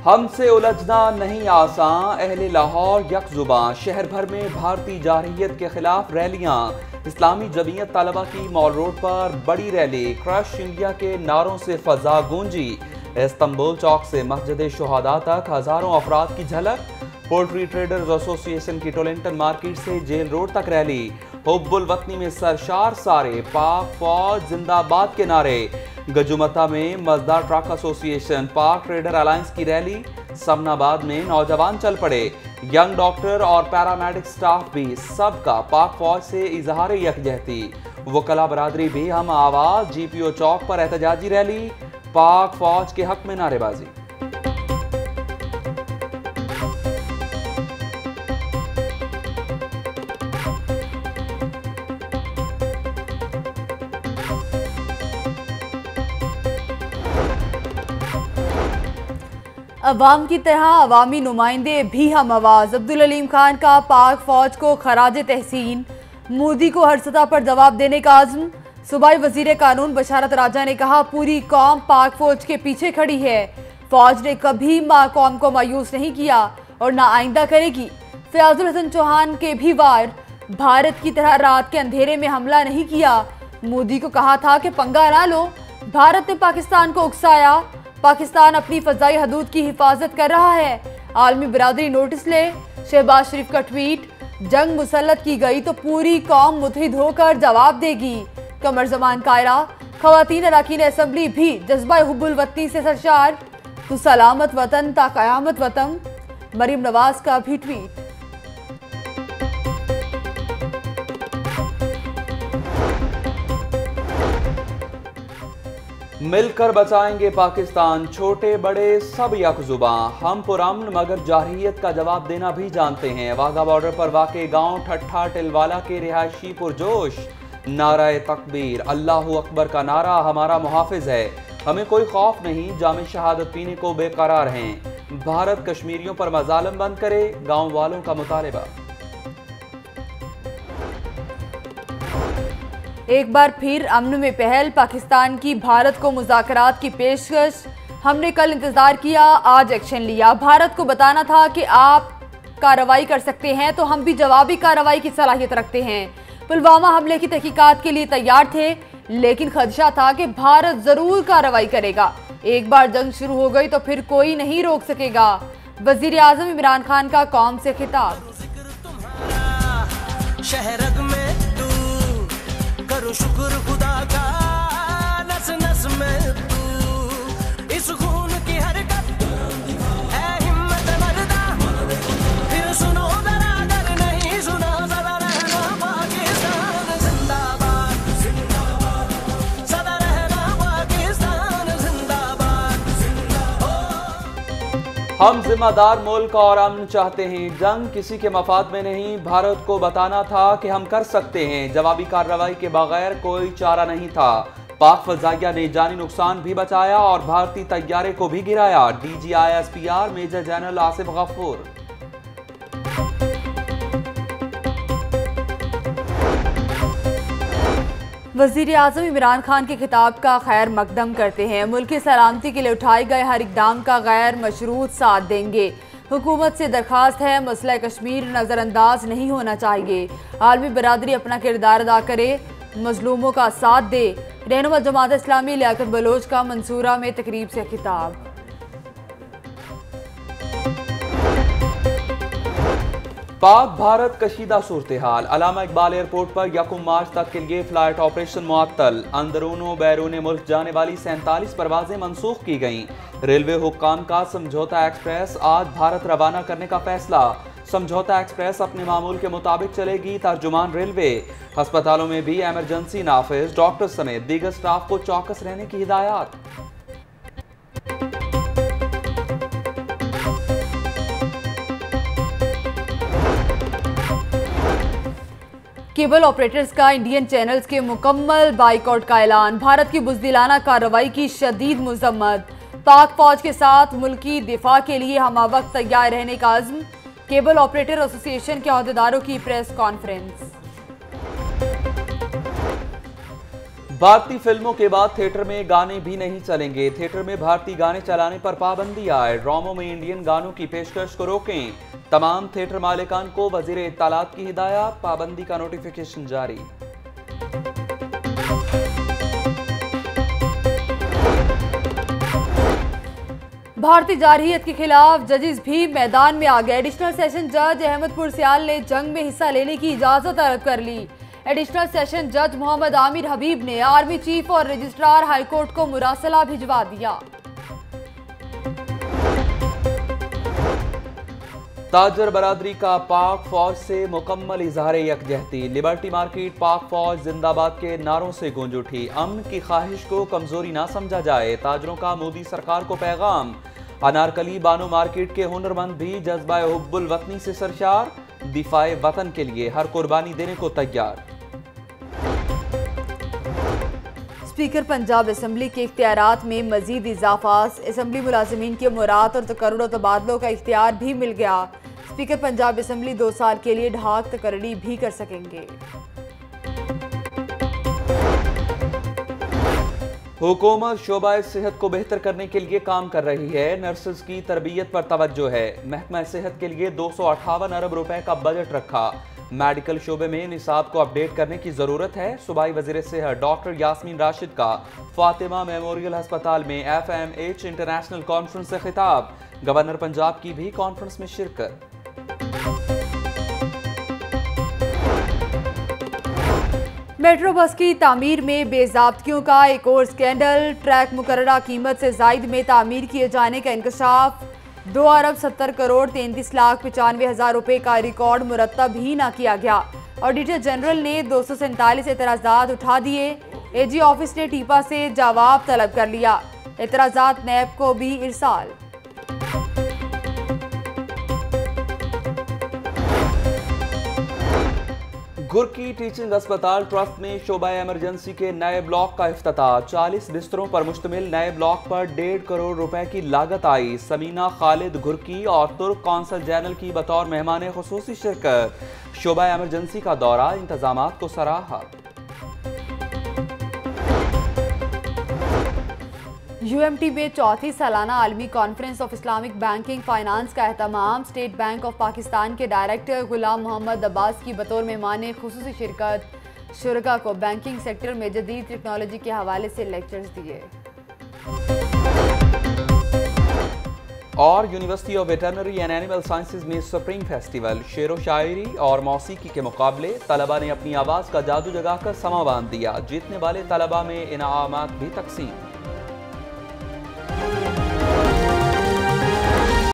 हमसे उलझना नहीं आसान, अहले लाहौर यकजुबां। शहर भर में भारतीय जारहियत के खिलाफ रैलियां। इस्लामी जमीयत तलबा की मॉल रोड पर बड़ी रैली। क्रश इंडिया के नारों से फजा गूंजी। इस्तांबुल चौक से मस्जिद शुहदा तक हजारों अफराद की झलक। पोल्ट्री ट्रेडर्स एसोसिएशन की टोलिंगटन मार्केट से जेल रोड तक रैली। हुब्बुल वतनी में सरशार सारे, पाक फौज जिंदाबाद के नारे। गजुमता में मजदार truck association, Pak trader alliance की रैली। समनाबाद में नौजवान चल पड़े। यंग डॉक्टर और पैरामेडिक स्टाफ भी, सबका पाक फौज से इजहार यकजहती। वकला बरादरी भी हम आवाज। GPO चौक पर एहतजाजी रैली। पाक फौज के हक में नारेबाजी। अवाम की तरह अवामी नुमाइंदे भी हम आवाज़। अब्दुल अलीम खान का पाक फौज को खराज तहसीन। मोदी को हर सतह पर जवाब देने का आज़म। सूबाई वजीर कानून बशारत राजा ने कहा, पूरी कौम पाक फौज के पीछे खड़ी है। फौज ने कभी कौम को मायूस नहीं किया और ना आइंदा करेगी। फयाजुल हसन चौहान के भी वार, भारत की तरह रात के अंधेरे में हमला नहीं किया। मोदी को कहा था कि पंगा ना लो। भारत ने पाकिस्तान को उकसाया। पाकिस्तान अपनी फजाई हदूद की हिफाजत कर रहा है। आलमी बरादरी नोटिस ले। शहबाज शरीफ का ट्वीट, जंग मुसल्लत की गई तो पूरी कौम मुतहिद होकर जवाब देगी। कमर जमान कायरा, खवातीन अरकान असम्बली भी जज्बा हुब्बुल वतनी से सरशार। तू सलामत वतन ता कयामत वतन। मरीम नवाज का भी ट्वीट। मिलकर बचाएंगे पाकिस्तान, छोटे बड़े सब यकजुबां। हम पुरअमन मगर जारहियत का जवाब देना भी जानते हैं। वाघा बॉर्डर पर वाक़े गांव ठट्ठा टिलवाला के रिहायशी पुरजोश। नाराए तकबीर, अल्लाहु अकबर का नारा हमारा मुहाफिज है। हमें कोई खौफ नहीं, जामे शहादत पीने को बेकरार हैं। भारत कश्मीरियों पर मजालिम बंद करे, गांव वालों का मुतालबा। एक बार फिर अमन में पहल, पाकिस्तान की भारत को मुज़ाकरात की पेशकश। हमने कल इंतजार किया, आज एक्शन लिया। भारत को बताना था कि आप कार्रवाई कर सकते हैं तो हम भी जवाबी कार्रवाई की सलाहियत रखते हैं। पुलवामा हमले की तहकीकात के लिए तैयार थे, लेकिन खदशा था कि भारत जरूर कार्रवाई करेगा। एक बार जंग शुरू हो गई तो फिर कोई नहीं रोक सकेगा। वजीर आजम इमरान खान का कौम से खिताब। करो शुक्र खुदा का, नस नस में तू, इस खून की हरकत है हिम्मत मर्दा। फिर सुनो जरा, अगर नहीं सुना सदा रहना पाकिस्तान जिंदाबाद, सदा रहना पाकिस्तान जिंदाबाद। हम जिम्मेदार मुल्क और अमन चाहते हैं, जंग किसी के मफाद में नहीं। भारत को बताना था कि हम कर सकते हैं। जवाबी कार्रवाई के बगैर कोई चारा नहीं था। पाक फजाइया ने जानी नुकसान भी बचाया और भारतीय तैयारे को भी गिराया। DGISPR major general Asif Ghafoor. वजीर आजम इमरान खान के खिताब का खैर मकदम करते हैं। मुल्क की सलामती के लिए उठाए गए हर इकदाम का गैर मशरूत साथ देंगे। हुकूमत से दरखास्त है, मसला कश्मीर नज़रअंदाज नहीं होना चाहिए। आलमी बरादरी अपना किरदार अदा करे, मजलूमों का साथ दे। रहनुमा जमात इस्लामी लियाकत बलोच का मंसूरा में तकरीब से खिताब। पाक भारत कशीदा सूरत हाल। अलामा इकबाल एयरपोर्ट पर 1 मार्च तक के लिए फ्लाइट ऑपरेशन मुअत्तल। अंदरूनो बैरून मुल्क जाने वाली 47 परवाजें मनसूख की गईं। रेलवे हुक्काम का समझौता एक्सप्रेस आज भारत रवाना करने का फैसला। समझौता एक्सप्रेस अपने मामूल के मुताबिक चलेगी। तर्जुमान रेलवे। अस्पतालों में भी एमरजेंसी नाफिज, डॉक्टर समेत दीगर स्टाफ को चौकस रहने की हिदायत। केबल ऑपरेटर्स का इंडियन चैनल्स के मुकम्मल बाइकआउट का ऐलान। भारत की बुज़दिलाना कार्रवाई की शदीद मुज़म्मत। पाक फौज के साथ मुल्की दिफा के लिए हमवक्त तैयार रहने का अज़्म। केबल ऑपरेटर एसोसिएशन के अहदेदारों की प्रेस कॉन्फ्रेंस। भारतीय फिल्मों के बाद थिएटर में गाने भी नहीं चलेंगे। थिएटर में भारतीय गाने चलाने पर पाबंदी आए। ड्रामों में इंडियन गानों की पेशकश को रोकें। तमाम थिएटर मालिकान को वजीर इत्तलात की हिदायत। पाबंदी का नोटिफिकेशन जारी। भारतीय जारहियत के खिलाफ जजेस भी मैदान में आ गए। एडिशनल सेशन जज अहमदपुर सियाल ने जंग में हिस्सा लेने की इजाजत तलब कर ली। एडिशनल सेशन जज मोहम्मद आमिर हबीब ने आर्मी चीफ और रजिस्ट्रार हाईकोर्ट को मुरासला भिजवा दिया। ताजर बरादरी का पाक फौज से मुकम्मल इजहार यकजहती। लिबर्टी मार्केट पाक फौज जिंदाबाद के नारों से गूंज उठी। अमन की ख्वाहिश को कमजोरी ना समझा जाए। ताजरों का मोदी सरकार को पैगाम। अनारकली बानो मार्केट के हुनरमंद भी जज्बा हुब्बुल वतनी से सरशार। दिफाए वतन के लिए हर कुर्बानी देने को तैयार। स्पीकर पंजाब असम्बली के इख्तियारात में मजीद इजाफा। असम्बली मुलाजमीन के मुराद और तकर्रुर तबादलों का इख्तियार भी मिल गया। स्पीकर पंजाब असम्बली 2 साल के लिए ढाक तकर्री भी कर सकेंगे। हुकूमत शोबा सेहत को बेहतर करने के लिए काम कर रही है। नर्सेज की तरबियत पर तवज्जो है। महकमा सेहत के लिए 258 अरब रुपए का बजट रखा। मेडिकल शोबे में निसाब को अपडेट करने की जरूरत है। सूबाई वजीर सेहत डॉक्टर यास्मीन राशिद का फातिमा मेमोरियल अस्पताल में FMH इंटरनेशनल कॉन्फ्रेंस से खिताब। गवर्नर पंजाब की भी कॉन्फ्रेंस में शिरकत। मेट्रो बस की तामीर में बेज़ाब्तियों का एक और स्कैंडल। ट्रैक मुकर्ररा कीमत से जायद में तामीर किए जाने का इंकशाफ। 2 अरब 70 करोड़ 33 लाख 95 हज़ार रुपए का रिकॉर्ड मुरतब ही ना किया गया। ऑडिटर जनरल ने 247 एतराज़ात उठा दिए। AG ऑफिस ने टीपा से जवाब तलब कर लिया। एतराज़ात नैब को भी इरसाल। गुरकी टीचिंग अस्पताल ट्रस्ट में शोबा इमरजेंसी के नए ब्लॉक का इफ्तिताह। 40 बिस्तरों पर मुश्तमिल नए ब्लॉक पर 1.5 करोड़ रुपए की लागत आई। समीना खालिद गुरकी और तुर्क कौंसल जनरल की बतौर मेहमान खुसूसी शिरकत। शोबा इमरजेंसी का दौरा, इंतजामात को सराहा। UMT में 4थी सालाना आलमी conference of Islamic banking finance का एहतमाम। स्टेट बैंक ऑफ पाकिस्तान के डायरेक्टर गुलाम मोहम्मद अब्बास की बतौर मेहमान खुसूसी शिरकत। शुरका को बैंकिंग सेक्टर में जदीद टेक्नोलॉजी के हवाले से लेक्चर्स दिए। और university of veterinary and animal sciences में स्प्रिंग फेस्टिवल। शेरो शायरी और मौसीकी के मुकाबले। तलबा ने अपनी आवाज़ का जादू जगाकर समा बांध दिया। जीतने वाले तलबा में इनामात भी तकसीम।